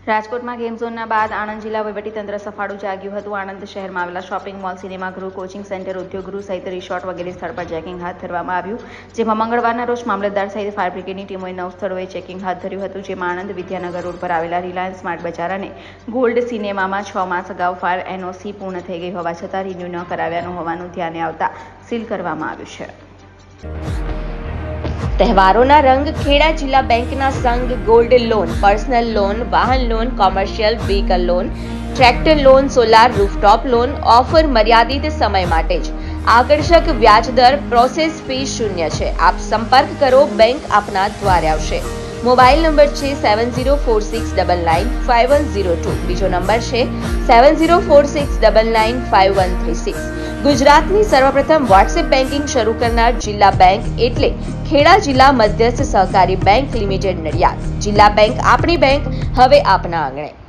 રાજકોટમાં ગેમ ઝોનના બાદ આણંદ જિલ્લા વહીવટીતંત્ર સફાળું જાગ્યું હતું। આણંદ શહેરમાં આવેલા શોપિંગ મોલ, સિનેમાગૃહ, કોચિંગ સેન્ટર, ઉદ્યોગગૃહ સહિત રિસોર્ટ વગેરે સ્થળ પર ચેકિંગ હાથ ધરવામાં આવ્યું, જેમાં મંગળવારના રોજ મામલતદાર સહિત ફાયર બ્રિગેડની ટીમોએ 9 સ્થળોએ ચેકિંગ હાથ ધર્યું હતું, જેમાં આણંદ વિદ્યાનગર રોડ પર આવેલા રિલાયન્સ સ્માર્ટ બજાર અને ગોલ્ડ સિનેમામાં 6 માસ અગાઉ ફાયર એનઓસી પૂર્ણ થઈ ગઈ હોવા છતાં રિન્યૂ ન કરાવ્યાનું હોવાનું ધ્યાને આવતા સીલ કરવામાં આવ્યું છે। તહેવારોના રંગ ખેડા જિલ્લા બેંકના સંઘ ગોલ્ડ લોન, પર્સનલ લોન, વાહન loan, commercial vehicle loan, tractor loan, solar rooftop loan offer મર્યાદિત સમય માટે જ। આકર્ષક વ્યાજ દર, પ્રોસેસ ફી શૂન્ય છે। આપ સંપર્ક કરો, બેંક આપના દ્વારે આવશે। મોબાઈલ નંબર છે 7046995102, બીજો નંબર છે 7046995136। ગુજરાતની સર્વપ્રથમ વોટ્સએપ બેન્કિંગ શરૂ કરનાર જિલ્લા બેંક એટલે ખેડા જિલ્લા મધ્યસ્થ સહકારી બેંક લિમિટેડ નડિયાદ। જિલ્લા બેંક આપણી બેંક, હવે આપના આંગણે।